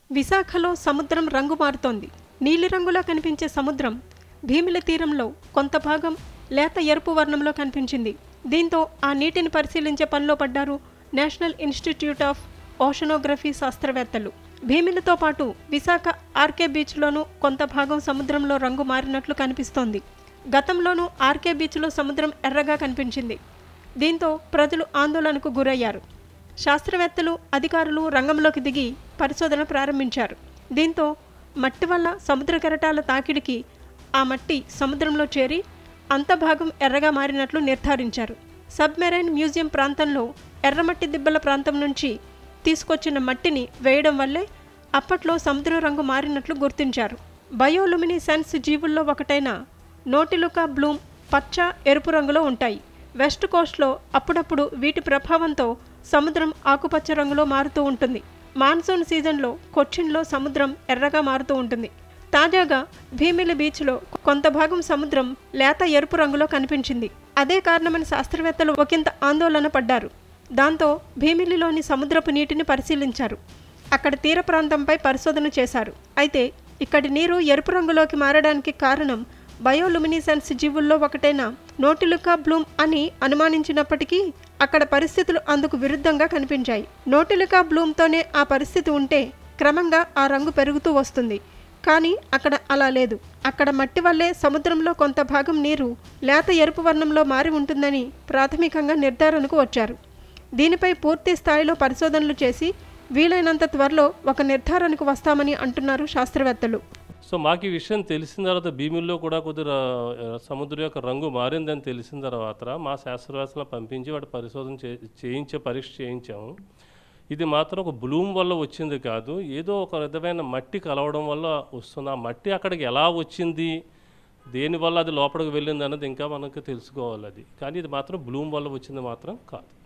విశాఖలో సముద్రం రంగు మారుతోంది. నీలిరంగులో కనిపించే సముద్రం భీమిలి తీరంలో కొంత భాగం లేత ఎరుపు వర్ణంలో కనిపించింది. దీంతో ఆ నీటిని పరిశీలించే పనిలో పడ్డారు నేషనల్ ఇన్స్టిట్యూట్ ఆఫ్ ఓషనోగ్రఫీ శాస్త్రవేత్తలు. భీమిలితో పాటు విశాఖ ఆర్కే బీచ్లోనూ కొంత భాగం సముద్రంలో రంగు మారినట్లు కనిపిస్తోంది. గతంలోనూ ఆర్కే బీచ్లో సముద్రం ఎర్రగా కనిపించింది. దీంతో ప్రజలు ఆందోళనకు గురయ్యారు. శాస్త్రవేత్తలు, అధికారులు రంగంలోకి దిగి పరిశోధన ప్రారంభించారు. దీంతో మట్టి వల్ల సముద్ర కెరటాల తాకిడికి ఆ మట్టి సముద్రంలో చేరి అంత భాగం ఎర్రగా మారినట్లు నిర్ధారించారు. సబ్మెరైన్ మ్యూజియం ప్రాంతంలో ఎర్రమట్టి దిబ్బల ప్రాంతం నుంచి తీసుకొచ్చిన మట్టిని వేయడం వల్లే అప్పట్లో సముద్ర రంగు మారినట్లు గుర్తించారు. బయోలుమినిసెన్స్ జీవుల్లో ఒకటైన నోటిలుకా బ్లూమ్ పచ్చ, ఎరుపు రంగులో ఉంటాయి. వెస్ట్ కోస్ట్లో అప్పుడప్పుడు వీటి ప్రభావంతో సముద్రం ఆకుపచ్చ రంగులో మారుతూ ఉంటుంది. మాన్సూన్ సీజన్లో కొచ్చిన్లో సముద్రం ఎర్రగా మారుతూ ఉంటుంది. తాజాగా భీమిలి బీచ్లో కొంత భాగం సముద్రం లేత ఎరుపు రంగులో కనిపించింది. అదే కారణమని శాస్త్రవేత్తలు ఒకంత ఆందోళన పడ్డారు. దాంతో భీమిలిలోని సముద్రపు నీటిని పరిశీలించారు. అక్కడ తీర ప్రాంతంపై పరిశోధన చేశారు. అయితే ఇక్కడి నీరు ఎరుపు రంగులోకి మారడానికి కారణం బయోలుమినిసెన్స్ జీవుల్లో ఒకటైన నోటిలుకా బ్లూమ్ అని అనుమానించినప్పటికీ అక్కడ పరిస్థితులు అందుకు విరుద్ధంగా కనిపించాయి. నోటిలుకా బ్లూమ్తోనే ఆ పరిస్థితి ఉంటే క్రమంగా ఆ రంగు పెరుగుతూ వస్తుంది. కానీ అక్కడ అలా లేదు. అక్కడ మట్టి వల్లే సముద్రంలో కొంత భాగం నీరు లేత ఎరుపు వర్ణంలో మారి ఉంటుందని ప్రాథమికంగా నిర్ధారణకు వచ్చారు. దీనిపై పూర్తి స్థాయిలో పరిశోధనలు చేసి వీలైనంత త్వరలో ఒక నిర్ధారణకు వస్తామని అంటున్నారు శాస్త్రవేత్తలు. సో మాకు ఈ విషయం తెలిసిన తర్వాత భీమిల్లో కూడా కొద్దిగా సముద్రం యొక్క రంగు మారిందని తెలిసిన తర్వాత మా శాస్త్రవేత్తలను పంపించి వాటి పరిశోధన పరీక్ష చేయించాము. ఇది మాత్రం ఒక బ్లూమ్ వల్ల వచ్చింది కాదు, ఏదో ఒక విధమైన మట్టి కలవడం వల్ల వస్తుంది. ఆ మట్టి అక్కడికి ఎలా వచ్చింది, దేనివల్ల అది లోపలికి వెళ్ళింది అన్నది ఇంకా మనకు తెలుసుకోవాలి. అది కానీ ఇది మాత్రం బ్లూమ్ వల్ల వచ్చింది మాత్రం కాదు.